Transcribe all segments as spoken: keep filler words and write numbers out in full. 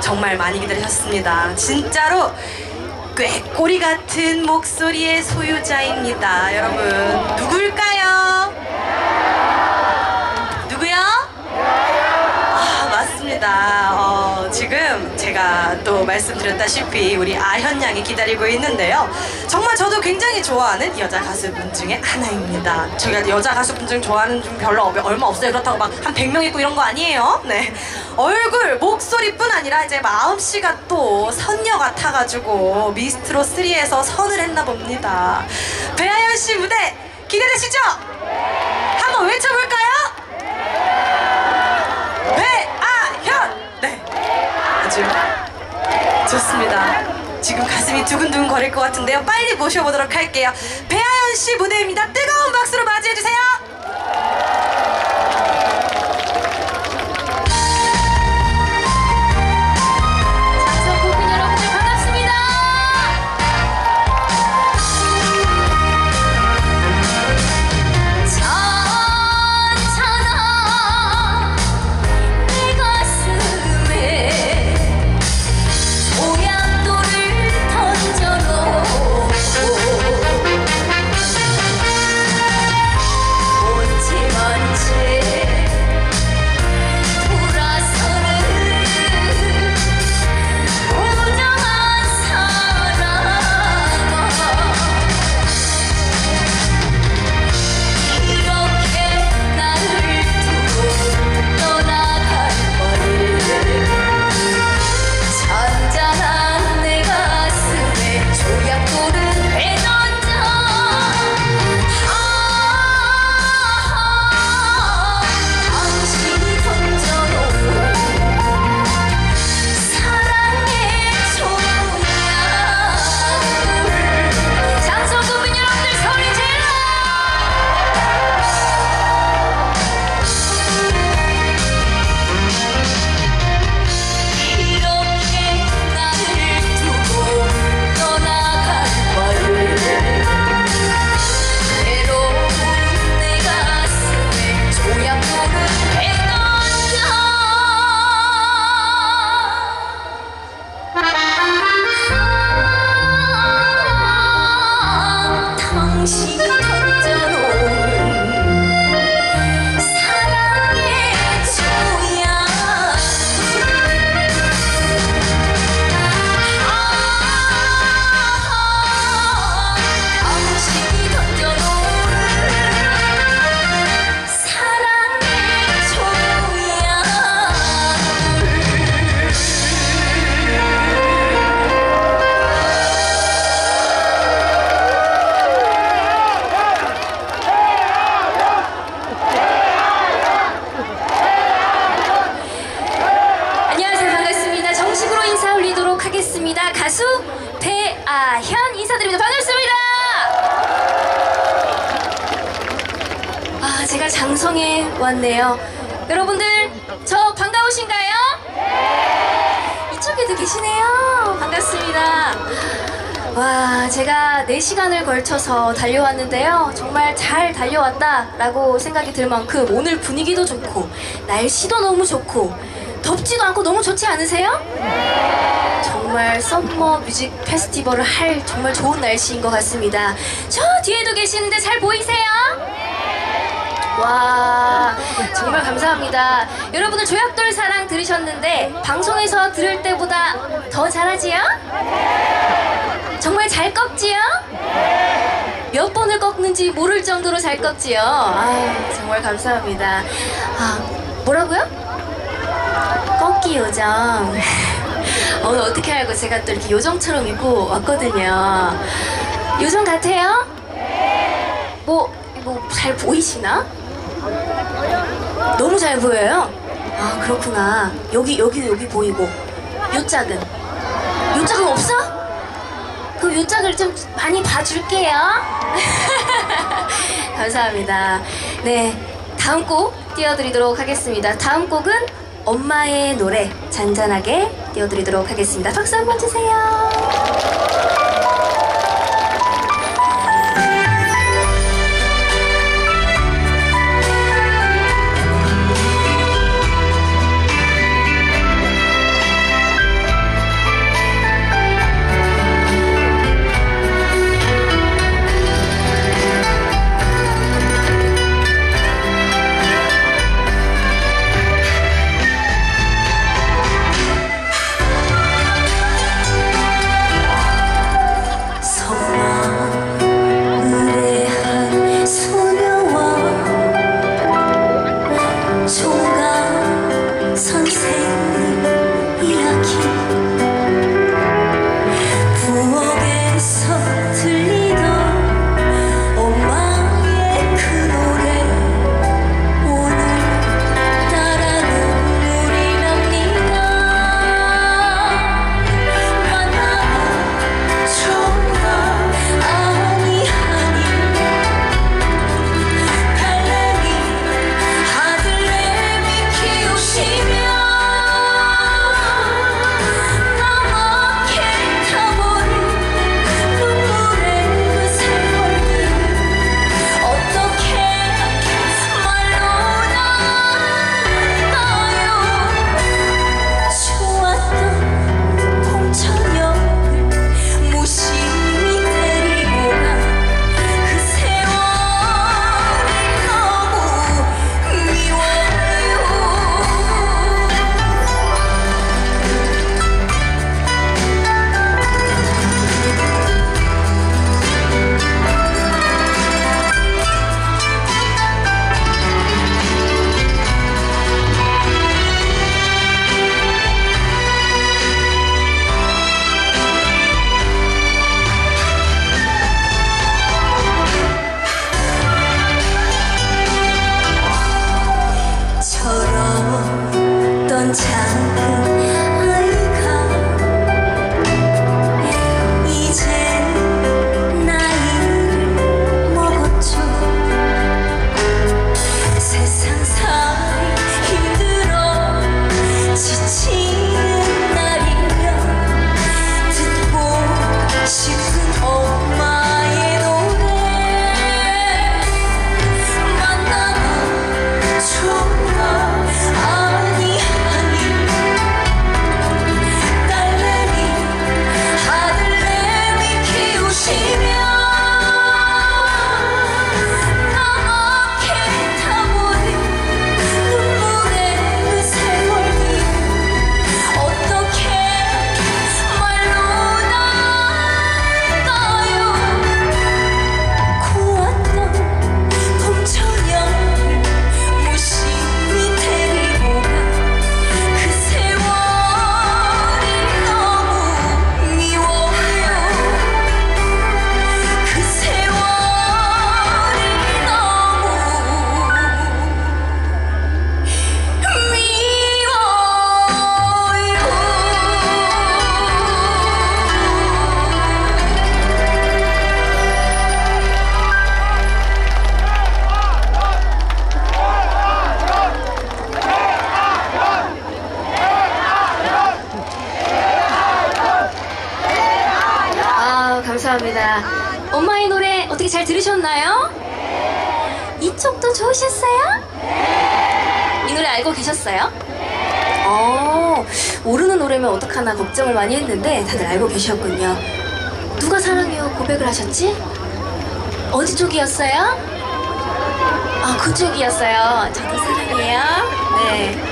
정말 많이 기다리셨습니다. 진짜로 꾀꼬리 같은 목소리의 소유자입니다. 여러분 누굴까요? 누구요? 아, 맞습니다. 어, 지금 제가 또 말씀드렸다시피 우리 아현 양이 기다리고 있는데요. 정말 저도 굉장히 좋아하는 여자 가수분 중에 하나입니다. 제가 여자 가수분 중 좋아하는 분 별로 얼마 없어요. 그렇다고 막 한 백 명 있고 이런 거 아니에요. 네. 얼굴, 목소리뿐 아니라 이제 마음씨가 또 선녀 같아가지고 미스트로 쓰리에서 선을 했나 봅니다. 배아연 씨 무대 기대되시죠? 한번 외쳐볼까요? 배아현! 네. 아주 좋습니다. 지금 가슴이 두근두근 거릴 것 같은데요. 빨리 모셔보도록 할게요. 배아연 씨 무대입니다. 뜨거운 박수로 맞이해주세요. 가수 배아현 인사드립니다. 반갑습니다. 아, 제가 장성에 왔네요. 여러분들 저 반가우신가요? 이쪽에도 계시네요. 반갑습니다. 와, 제가 네 시간을 걸쳐서 달려왔는데요. 정말 잘 달려왔다라고 생각이 들 만큼 오늘 분위기도 좋고 날씨도 너무 좋고 덥지도 않고 너무 좋지 않으세요? 정말 썸머 뮤직 페스티벌을 할 정말 좋은 날씨인 것 같습니다. 저 뒤에도 계시는데 잘 보이세요? 와, 정말 감사합니다. 여러분들 조약돌 사랑 들으셨는데 방송에서 들을 때보다 더 잘하지요? 정말 잘 꺾지요? 몇 번을 꺾는지 모를 정도로 잘 꺾지요? 아, 정말 감사합니다. 아, 뭐라고요? 꺾기 요정. 오늘 어떻게 알고 제가 또 이렇게 요정처럼 입고 왔거든요. 요정 같아요? 뭐, 뭐 잘 보이시나? 너무 잘 보여요? 아, 그렇구나. 여기, 여기, 여기 보이고. 요 짝은? 요 짝은 없어? 그 요 짝을 좀 많이 봐줄게요. 감사합니다. 네, 다음 곡 띄워드리도록 하겠습니다. 다음 곡은 엄마의 노래 잔잔하게 띄워드리도록 하겠습니다. 박수 한번 주세요. 감사합니다. 엄마의 노래 어떻게 잘 들으셨나요? 이쪽도 좋으셨어요? 이 노래 알고 계셨어요? 어, 모르는 노래면 어떡하나 걱정을 많이 했는데 다들 알고 계셨군요. 누가 사랑해요 고백을 하셨지? 어디 쪽이었어요? 아, 그쪽이었어요. 저도 사랑해요. 네.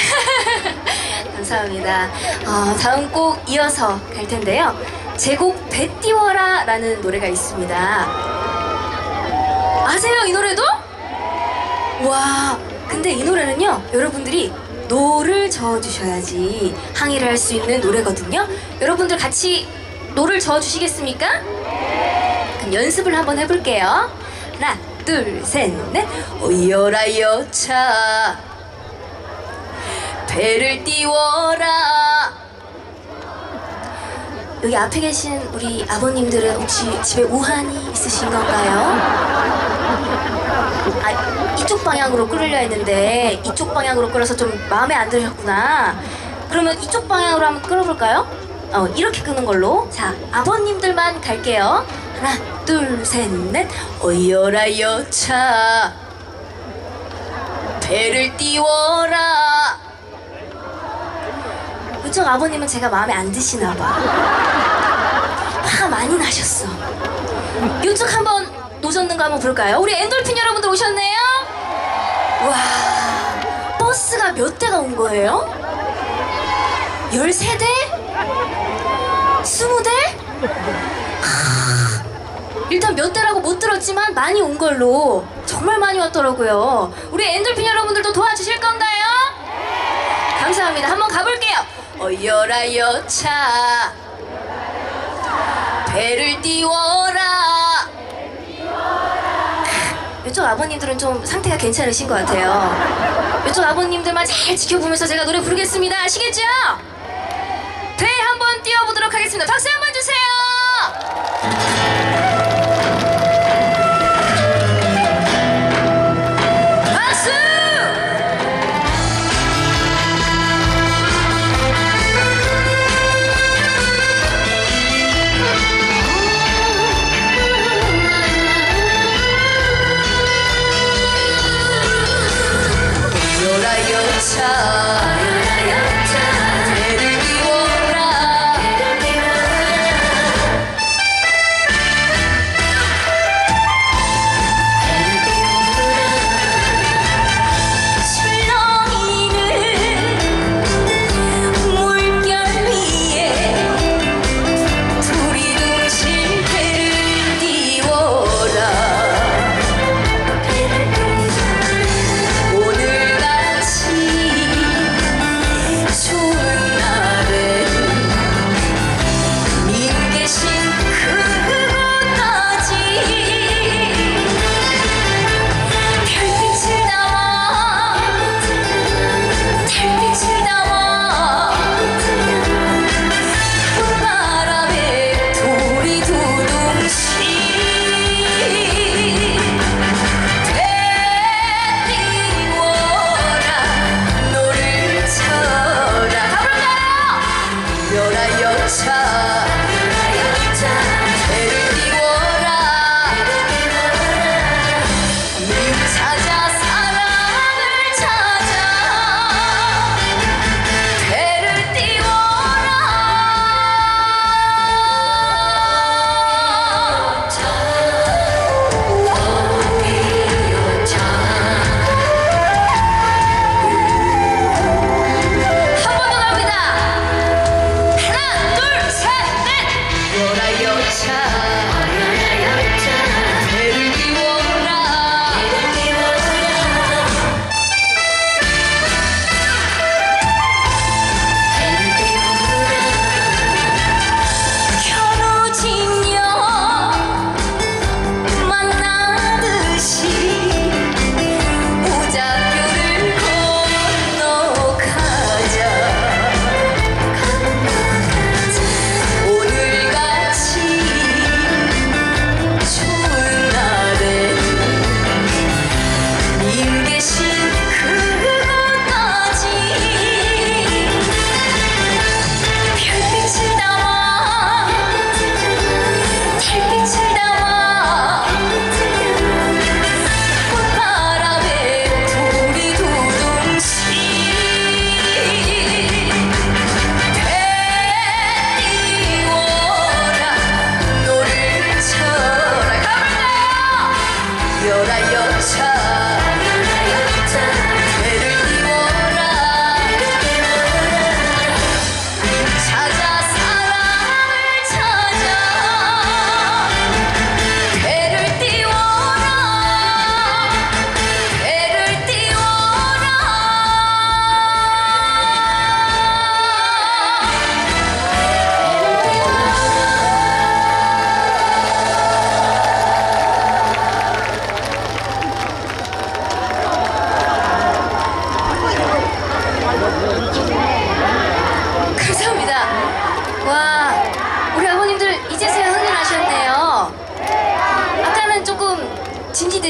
감사합니다. 어, 다음 곡 이어서 갈 텐데요. 제곡 배 띄워라 라는 노래가 있습니다. 아세요 이 노래도? 와, 근데 이 노래는요 여러분들이 노를 저어주셔야지 항의를 할 수 있는 노래거든요. 여러분들 같이 노를 저어주시겠습니까? 그럼 연습을 한번 해볼게요. 하나 둘 셋 넷. 오여라 여차 배를 띄워라. 여기 앞에 계신 우리 아버님들은 혹시 집에 우한이 있으신 건가요? 아, 이쪽 방향으로 끌으려 했는데 이쪽 방향으로 끌어서 좀 마음에 안 드셨구나. 그러면 이쪽 방향으로 한번 끌어볼까요? 어, 이렇게 끄는 걸로. 자, 아버님들만 갈게요. 하나 둘 셋 넷. 오여라 여차 배를 띄워라. 이쪽 아버님은 제가 마음에 안 드시나봐. 화가 많이 나셨어. 이쪽 한번 노젓는 거 한번 볼까요? 우리 엔돌핀 여러분들 오셨네요? 와, 버스가 몇 대가 온 거예요? 열세 대? 스무 대? 일단 몇 대라고 못 들었지만 많이 온 걸로. 정말 많이 왔더라고요. 우리 엔돌핀 여러분들도 도와주실 건가요? 감사합니다. 한번 가볼게요. 오여라 여차 배를 띄워라. 이쪽 아버님들은 좀 상태가 괜찮으신 것 같아요. 이쪽 아버님들만 잘 지켜보면서 제가 노래 부르겠습니다. 아시겠죠? 배 한번 띄워보도록 하겠습니다. 박수 한번 주세요. 배를 띄워라.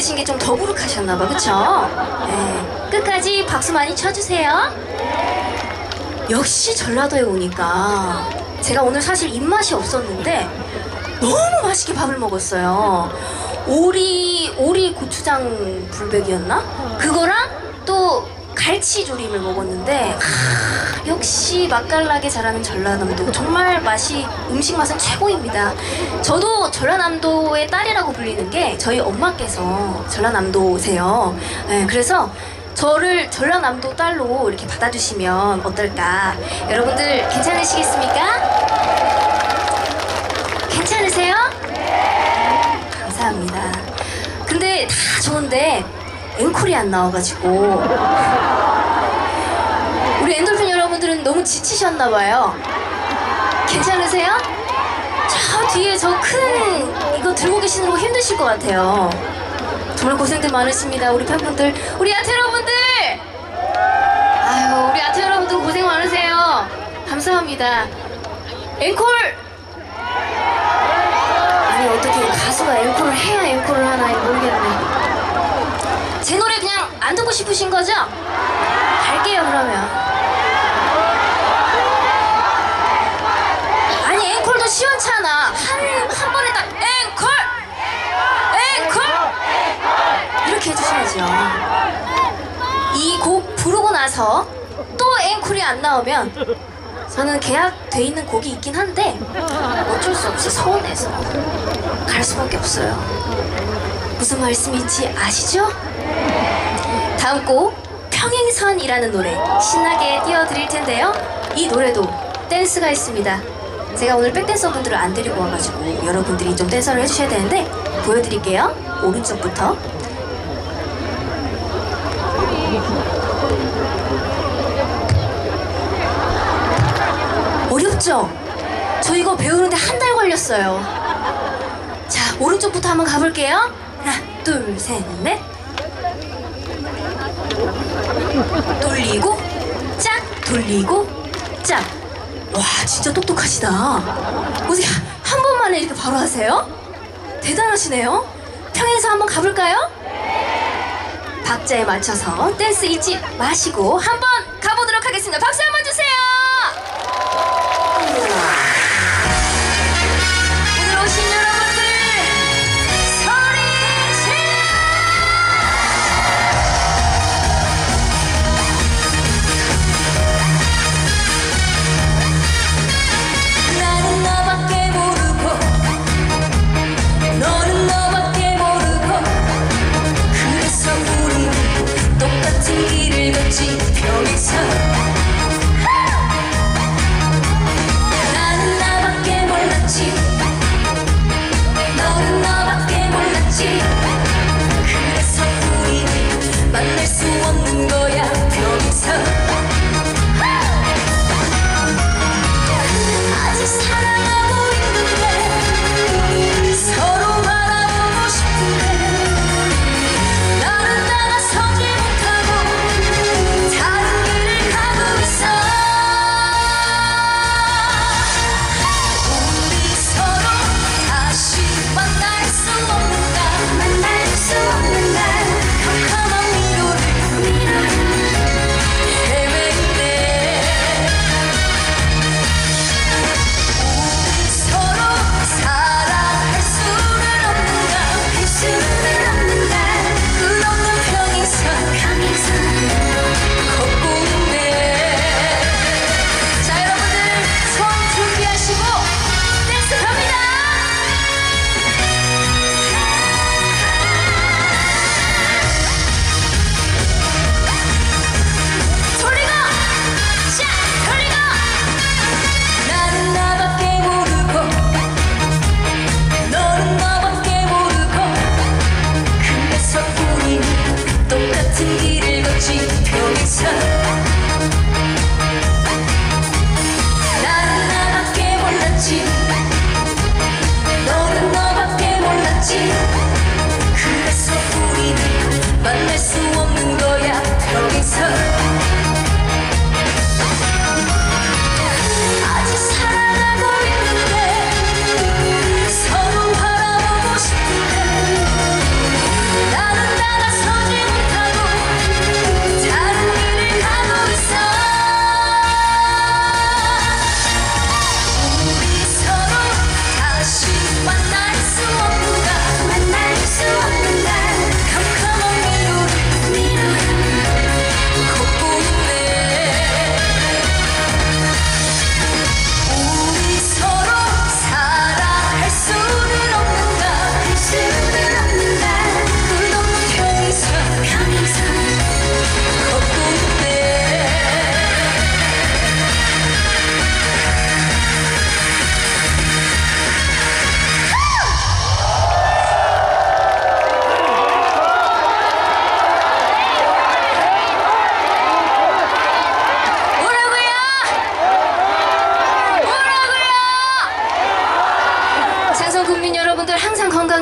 오신 게 좀 더부룩하셨나봐, 그쵸? 네. 끝까지 박수 많이 쳐주세요. 역시 전라도에 오니까 제가 오늘 사실 입맛이 없었는데 너무 맛있게 밥을 먹었어요. 오리, 오리 고추장 불백이었나? 그거랑 또 갈치조림을 먹었는데 하, 역시 맛깔나게 잘하는 전라남도 정말 맛이 음식 맛은 최고입니다. 저도 전라남도의 딸이라고 불리는 게 저희 엄마께서 전라남도세요. 네, 그래서 저를 전라남도 딸로 이렇게 받아주시면 어떨까? 여러분들 괜찮으시겠습니까? 괜찮으세요? 감사합니다. 근데 다 좋은데 앵콜이 안 나와가지고 우리 엔돌핀 여러분들은 너무 지치셨나봐요. 괜찮으세요? 저 뒤에 저 큰 이거 들고 계시는 거 힘드실 것 같아요. 정말 고생들 많으십니다. 우리 팬분들, 우리 아트 여러분들! 아유, 우리 아트 여러분들 고생 많으세요. 감사합니다. 앵콜! 아니, 어떻게 가수가 앵콜을 해야 앵콜을 하나 모르겠네. 제 노래 그냥 안 듣고 싶으신 거죠? 갈게요, 그러면. 아니, 앵콜도 시원찮아. 한, 한 번에 딱 앵콜! 앵콜! 이렇게 해주셔야죠. 이 곡 부르고 나서 또 앵콜이 안 나오면 저는 계약돼 있는 곡이 있긴 한데 어쩔 수 없이 서운해서 갈 수밖에 없어요. 무슨 말씀인지 아시죠? 다음 곡 평행선이라는 노래 신나게 띄워드릴 텐데요. 이 노래도 댄스가 있습니다. 제가 오늘 백댄서 분들을 안 데리고 와가지고 여러분들이 좀 댄서를 해주셔야 되는데 보여드릴게요. 오른쪽부터. 어렵죠? 저 이거 배우는데 한 달 걸렸어요. 자, 오른쪽부터 한번 가볼게요. 하나, 둘, 셋, 넷. 돌리고 짝, 돌리고 짝. 와, 진짜 똑똑하시다. 어떻게 한 번만에 이렇게 바로 하세요? 대단하시네요. 평행선 한번 가볼까요? 박자에 맞춰서 댄스 잊지 마시고 한번 가보도록 하겠습니다. 박수 한번 주세요. 오늘 오신 여러분들 소리 질러! 나는 너밖에 모르고 너는 너밖에 모르고 그래서 우리는 똑같은 길을 걷지 평행선. 나는 나밖에 몰랐지 너는 너밖에 몰랐지 그래서 우리는 만날 수 없는 거야 평행선. 아직 사랑하고 있는데 서로 바라보고 싶은데 나는 나가서지 못하고 다른 길을 가고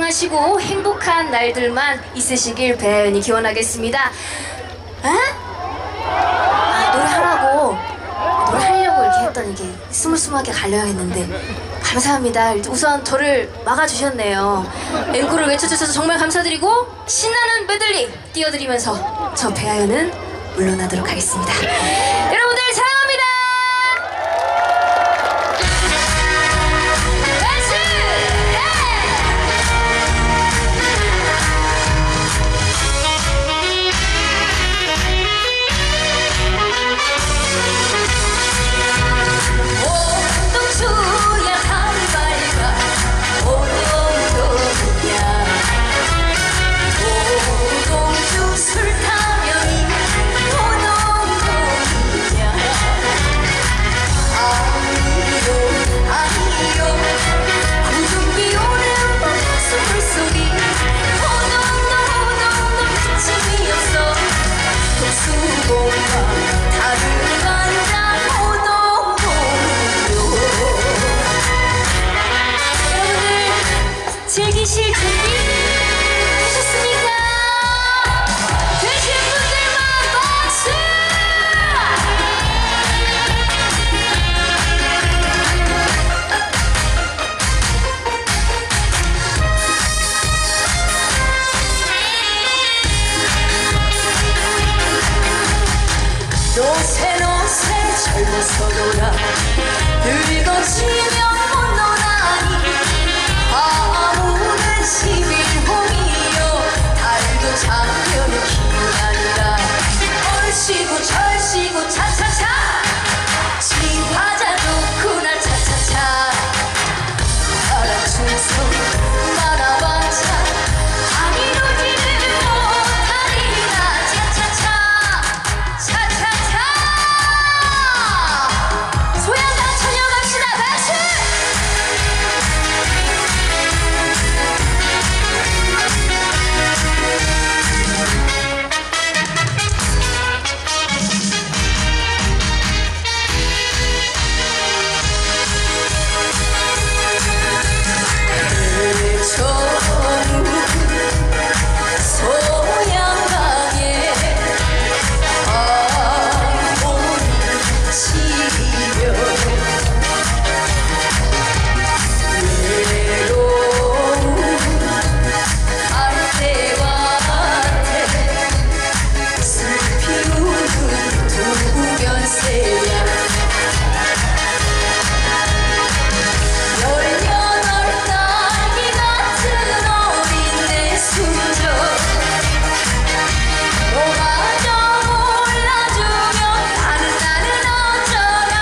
건강하시고 행복한 날들만 있으시길 배아연이 기원하겠습니다. 에? 아, 노래하라고 노래하려고 이렇게 했더니 이게 스물스물하게 갈려야겠는데 감사합니다. 우선 저를 막아주셨네요. 앵콜을 외쳐주셔서 정말 감사드리고 신나는 메들리 띄워드리면서 저 배아연은 물러나도록 하겠습니다. 여러분들 사랑합니다. 댄스! 오동주야 한발가 오동동이야 오동주 술 타면 오동동이야 아니요 아니요 구름이 오는 밤 숨을소리 오동동 오동동 기침이 없어 독수공과 다른 반장 오동동이요 여러분들 즐기실 준비 되셨습니까? 되신 분들만 박수! 노새 노새 젊어서 놀아 늙어지면 못 놀아니 아무는 십일홍이요 달도 작년은 기운이 아니라 얼씨구 절씨구 차차차 지화자도 그날 차차차 바람 충성 만화방차 안 이루지는 못하리라 차차차 차차차 소양강 처녀 갑시다 박수! 소양강에 아몬이 치며 외로운 알대밭에 슬피 우는 두면새야 열여덟 딸기 같은 어린 내 순정 너마저 몰라주면 나는 나는 어쩌나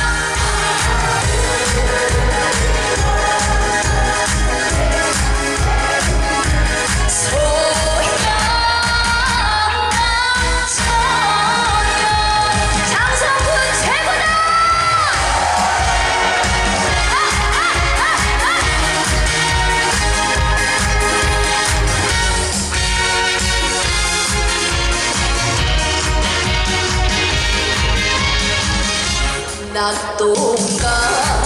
소양강 처녀 장성군 최고다! 낙동강